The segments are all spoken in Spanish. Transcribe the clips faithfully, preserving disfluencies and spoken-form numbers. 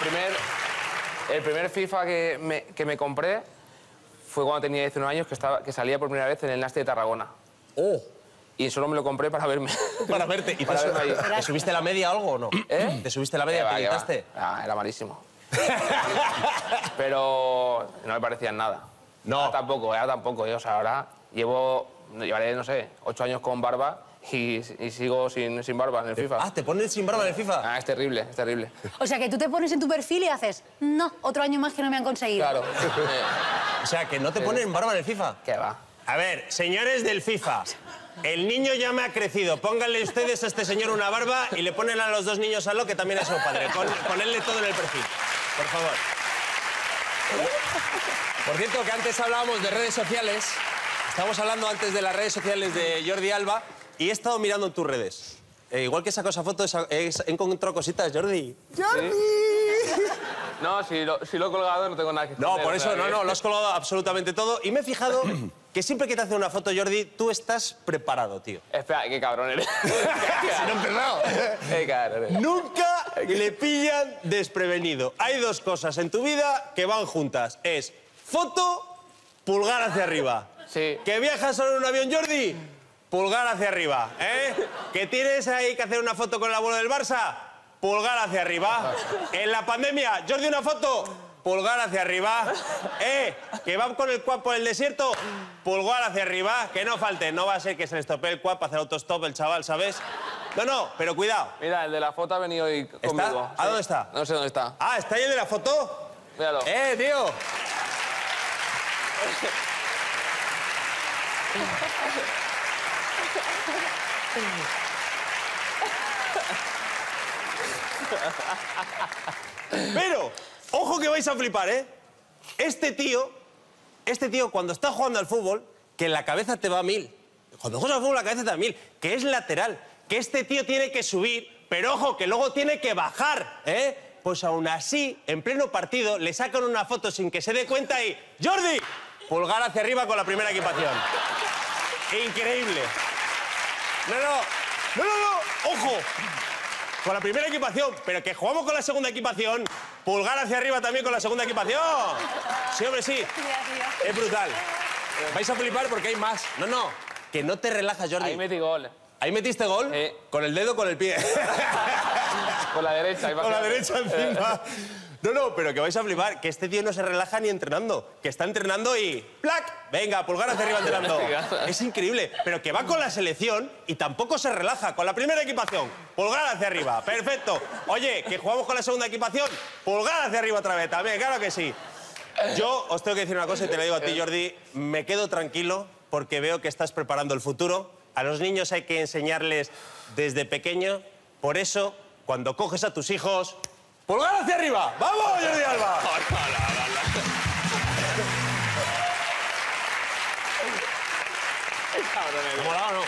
primer, el primer FIFA que me, que me compré fue cuando tenía diecinueve años, que, estaba, que salía por primera vez en el Nasti de Tarragona. ¡Oh! Y solo me lo compré para verme. Para verte. ¿Y para te, verme ahí. ¿Te subiste la media o algo o no? ¿Eh? ¿Te subiste la media? Va, ¿Te gritaste? Ah, era malísimo. Pero no me parecían nada. No. Ahora tampoco, ahora tampoco. ¿eh? O sea, ahora llevo, llevaré, no sé, ocho años con barba y, y sigo sin, sin barba en el FIFA. Ah, ¿te pones sin barba en el FIFA? Ah, es terrible, es terrible. O sea, que tú te pones en tu perfil y haces, no, otro año más que no me han conseguido. Claro. O sea, que no te ponen barba en el FIFA. ¿Qué va? A ver, señores del FIFA, el niño ya me ha crecido. Pónganle ustedes a este señor una barba y le ponen a los dos niños a lo que también es su padre. Pon, ponedle todo en el perfil, por favor. Por cierto, que antes hablábamos de redes sociales. Estábamos hablando antes de las redes sociales de Jordi Alba y he estado mirando en tus redes. Eh, igual que he sacado esa foto, he encontrado cositas, Jordi. ¡Jordi! ¿Sí? No, si lo, si lo he colgado no tengo nada que esconder. No, por eso, o sea, no, que... no, lo has colgado absolutamente todo. Y me he fijado que siempre que te hace una foto, Jordi, tú estás preparado, tío. Espera, qué cabrón eres. Si no he empezado. Qué cabrón eres. Nunca le pillan desprevenido. Hay dos cosas en tu vida que van juntas. Es foto, pulgar hacia arriba. Sí. ¿Que viajas solo en un avión, Jordi? Pulgar hacia arriba, ¿eh? ¿Que tienes ahí que hacer una foto con el abuelo del Barça? Pulgar hacia arriba. En la pandemia, Jordi, una foto. Pulgar hacia arriba. ¿Eh? Que va con el quad por el desierto. Pulgar hacia arriba. Que no falte. No va a ser que se le estropee el quad para hacer autostop el chaval, ¿sabes? No, no, pero cuidado. Mira, el de la foto ha venido hoy conmigo. ¿Está? ¿A dónde está? No sé dónde está. Ah, ¿está ahí el de la foto? Míralo. ¡Eh, tío! Pero, ojo que vais a flipar, ¿eh? Este tío, este tío cuando está jugando al fútbol, que la cabeza te va a mil. Cuando juegas al fútbol la cabeza te va a mil. Que es lateral. Que este tío tiene que subir, pero ojo, que luego tiene que bajar, ¿eh? Pues aún así, en pleno partido, le sacan una foto sin que se dé cuenta y... ¡Jordi! Pulgar hacia arriba con la primera equipación. Increíble. No, no, no, no, no, ojo. Con la primera equipación, pero que jugamos con la segunda equipación, pulgar hacia arriba también con la segunda equipación. Sí, hombre, sí. Es brutal. Vais a flipar porque hay más. No, no, que no te relajas, Jordi. Ahí metí gol. ¿Ahí metiste gol? Sí. ¿Con el dedo o con el pie? Con la derecha. Con la derecha encima. No, no, pero que vais a flipar, que este tío no se relaja ni entrenando. Que está entrenando y... ¡Plac! Venga, pulgar hacia arriba entrenando. Es increíble. Pero que va con la selección y tampoco se relaja. Con la primera equipación, pulgar hacia arriba. Perfecto. Oye, que jugamos con la segunda equipación, pulgar hacia arriba otra vez también, claro que sí. Yo os tengo que decir una cosa y te lo digo a ti, Jordi. Me quedo tranquilo porque veo que estás preparando el futuro. A los niños hay que enseñarles desde pequeño. Por eso, cuando coges a tus hijos... ¡Pulgar hacia arriba! ¡Vamos, Jordi Alba! ¿Te molaba o no?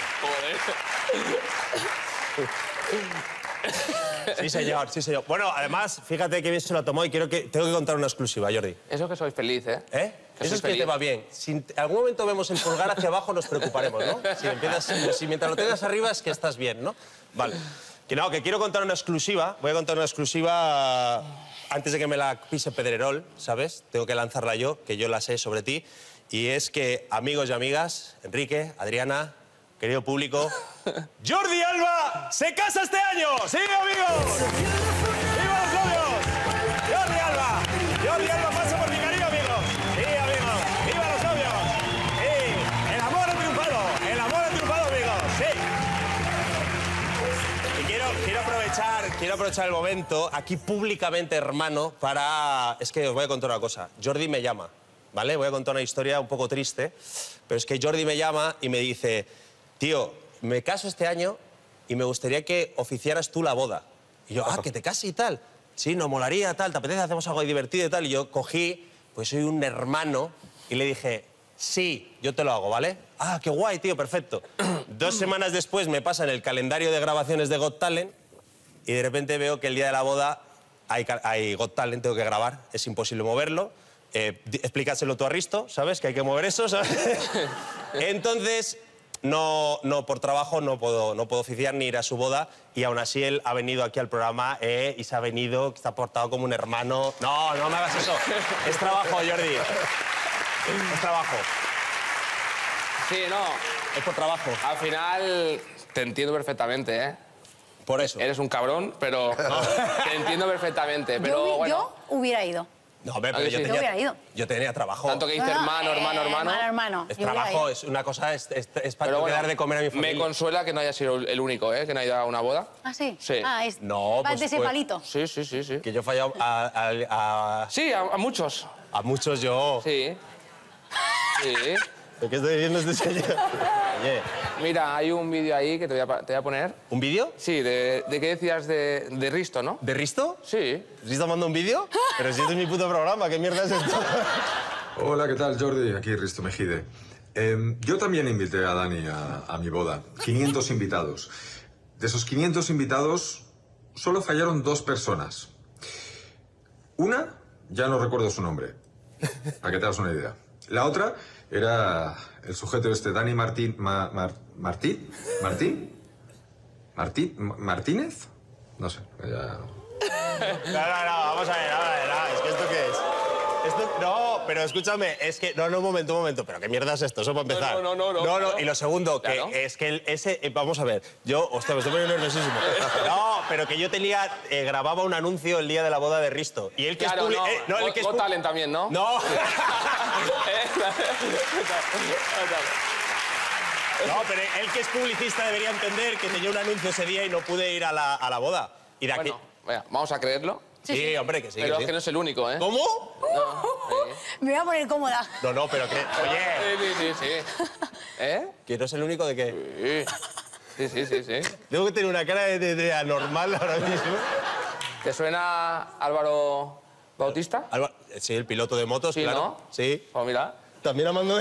Joder. Sí, señor, sí, señor. Bueno, además, fíjate que bien se lo tomó y quiero que, tengo que contar una exclusiva, Jordi. Eso que soy feliz, ¿eh? ¿Eh? Que Eso es que feliz. te va bien. Si en algún momento vemos el pulgar hacia abajo, nos preocuparemos, ¿no? Si, empiezas, si mientras lo tengas arriba es que estás bien, ¿no? Vale. Que no, que quiero contar una exclusiva. Voy a contar una exclusiva antes de que me la pise Pedrerol, ¿sabes? Tengo que lanzarla yo, que yo la sé sobre ti. Y es que, amigos y amigas, Enrique, Adriana, querido público, Jordi Alba se casa este año. ¡Sí, amigos! ¡Viva los novios! ¡Jordi Alba! ¡Jordi Alba pasa por mi cariño, amigos! ¡Sí, amigos! ¡Viva los novios! ¡Sí! ¡El amor ha triunfado! ¡El amor ha triunfado, amigos! ¡Sí! Y quiero, quiero aprovechar, quiero aprovechar el momento, aquí públicamente, hermano, para... Es que os voy a contar una cosa. Jordi me llama, ¿vale? Voy a contar una historia un poco triste, pero es que Jordi me llama y me dice... Tío, me caso este año y me gustaría que oficiaras tú la boda. Y yo, ah, que te cases y tal. Sí, nos molaría, tal, te apetece, hacemos algo divertido y tal. Y yo cogí, pues soy un hermano, y le dije, sí, yo te lo hago, ¿vale? Ah, qué guay, tío, perfecto. Dos semanas después me pasan el calendario de grabaciones de Got Talent y de repente veo que el día de la boda hay, hay Got Talent, tengo que grabar, es imposible moverlo. Eh, explícaselo tú a Risto, ¿sabes? Que hay que mover eso, ¿sabes? Entonces... no, no por trabajo no puedo, no puedo oficiar ni ir a su boda y aún así él ha venido aquí al programa eh, y se ha venido, se ha portado como un hermano. No, no me hagas eso. Es trabajo, Jordi. Es trabajo. Sí, no. Es por trabajo. Al final te entiendo perfectamente, ¿eh? Por eso. Eres un cabrón, pero te entiendo perfectamente. Pero yo, bueno, yo hubiera ido. No, hombre, pero Ah, yo, sí. tenía, Yo hubiera ido. yo tenía trabajo. tanto que dice No, no, hermano, eh, hermano, hermano. hermano, hermano. Es Yo hubiera trabajo, ido. es una cosa, es, es, es para Pero tengo que bueno, dar de comer a mi familia. me consuela que no haya sido el único, ¿eh? Que no haya ido a una boda. ¿Ah, sí? Sí. Ah, es... No, vas pues de ese fue- palito. Sí, sí, sí, sí. Que yo he fallado a, a, a, Sí, a, a muchos. a muchos yo. Sí. Sí. ¿Pero qué estoy diciendo este señor? Oye, Mira, hay un vídeo ahí que te voy a, pa- te voy a poner. ¿un vídeo? Sí, de, de qué decías de, de Risto, ¿no? ¿De Risto? Sí. ¿Risto manda un vídeo? Pero si este es mi puto programa, ¿qué mierda es esto? Hola, ¿qué tal, Jordi? Aquí Risto Mejide. Eh, yo también invité a Dani a, a mi boda. quinientos invitados. De esos quinientos invitados, solo fallaron dos personas. Una, ya no recuerdo su nombre, para que te hagas una idea. La otra era el sujeto este, Dani Martín... Ma- Mar- ¿Martín? ¿Martín? ¿Martín? Ma- ¿Martínez? No sé, ya... No, no, no, vamos a ver, vamos a ver, no, es que ¿esto qué es? Esto, no, pero escúchame, es que... No, no, un momento, un momento, pero ¿qué mierda es esto? Eso para empezar. No, no, no, no, No, no, no. y lo segundo, que Claro. es que el- ese... eh, Vamos a ver, yo... Hostia, me estoy poniendo nerviosísimo. No, pero que yo tenía... eh, grababa un anuncio el día de la boda de Risto. Y él que Claro, es... publi- no. eh, no, el Got- que es... Got pu- Talent también, ¿no? No. No, pero él que es publicista debería entender que tenía un anuncio ese día y no pude ir a la, a la boda. Y de aquí... Bueno, venga, vamos a creerlo. Sí, hombre, que sí, Pero que es que no sí. es el único, ¿eh? ¿Cómo? Me voy a poner cómoda. No, no, pero que... Oye, Sí, sí, sí, sí. ¿Eh? que no es el único de que... Sí, sí, sí, sí. sí. Tengo que tener una cara de, de- de anormal ahora mismo. ¿Te suena Álvaro Bautista? Alba- sí, el piloto de motos, Sí, claro. ¿no? Sí. Pues mira. También Amando...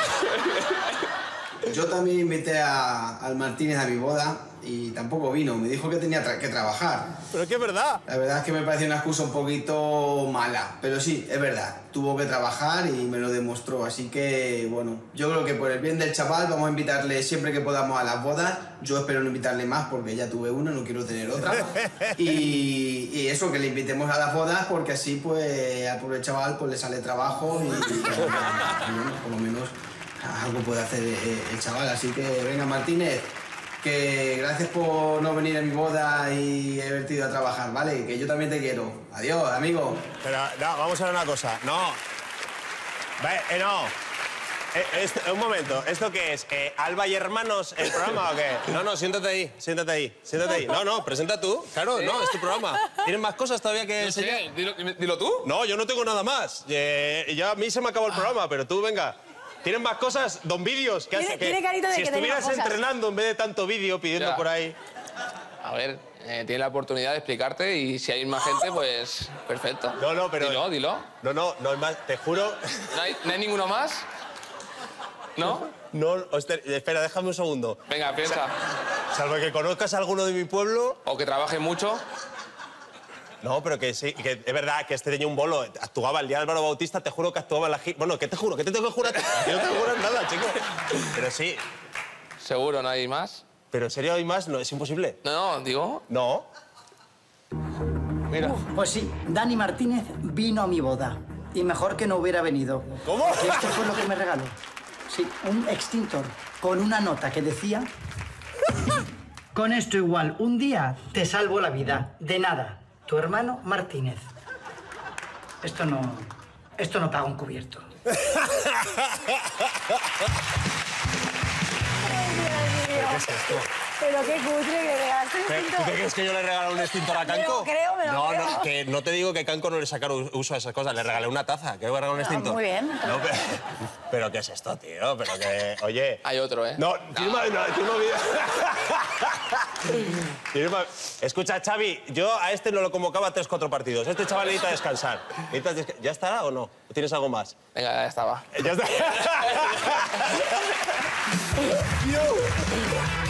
Yo también invité a- al Martínez a mi boda y tampoco vino. Me dijo que tenía tra- que trabajar. Pero que es verdad. La verdad es que me parece una excusa un poquito mala. Pero sí, es verdad. Tuvo que trabajar y me lo demostró. Así que, bueno, yo creo que por el bien del chaval vamos a invitarle siempre que podamos a las bodas. Yo espero no invitarle más porque ya tuve una, no quiero tener otra. Y, y eso, que le invitemos a las bodas porque así, pues, al pobre chaval pues, le sale trabajo y, y, bueno, por lo menos algo puede hacer eh, el chaval. Así que, venga, Martínez, que gracias por no venir a mi boda y haberte ido a trabajar, ¿vale? Que yo también te quiero. Adiós, amigo. Pero, no, vamos a ver una cosa. No. Ve, eh, no. Eh, esto- un momento, ¿esto qué es? Eh, ¿Alba y Hermanos el programa o qué? No, no, siéntate ahí, siéntate ahí, siéntate ahí. No, no, presenta tú. Claro, no, es tu programa. ¿Tienes más cosas todavía que No sé, enseñar? dilo, dilo tú. No, yo no tengo nada más. Eh, ya a mí se me acabó el programa, pero tú, venga. ¿Tienes más cosas? Don Vídeos. ¿Qué Tiene- hace? tiene carita de si que tenga estuvieras cosas. entrenando en vez de tanto vídeo pidiendo Ya. por ahí... A ver, eh, tienes la oportunidad de explicarte y si hay más gente, pues perfecto. No, no, pero... Dilo, dilo. No, no, no hay más, te juro... ¿No hay, no hay ninguno más? ¿No? No, hostia, espera, déjame un segundo. Venga, piensa. Salvo que conozcas a alguno de mi pueblo... O que trabaje mucho. No, pero que sí, que es verdad que este tenía un bolo. Actuaba el día de Álvaro Bautista, te juro que actuaba en la gira... Bueno, ¿qué te juro? ¿Qué te tengo que jurar? Que no te juras nada, chico. Pero sí. Seguro no hay más. Pero en serio hay más, no, es imposible. No, no, digo, No. mira. Pues sí, Dani Martínez vino a mi boda. Y mejor que no hubiera venido. ¿Cómo? Que esto fue lo que me regaló. Sí, un extintor con una nota que decía... Con esto igual, un día te salvo la vida. De nada. Tu hermano Martínez. Esto no... Esto no paga un cubierto. Pero qué cutre que regalaste un ¿Tú extintor. te crees que yo le regalé un extintor a Me lo Canco? creo, me lo no, creo. no, que no te digo que Canco no le sacaron uso a esas cosas. Le regalé una taza. ¿Qué voy a regalar un extintor? muy bien. No, pero, pero ¿qué es esto, tío? Pero que... Oye... Hay otro, ¿eh? No, tiene más... No, tiene más vida. Tiene más- Escucha, Xavi, yo a este no lo convocaba a tres, cuatro partidos. Este chaval necesita descansar. ¿Necesitas desca- ¿Ya estará o no? ¿O tienes algo más? Venga, ya estaba. Ya está. Tío.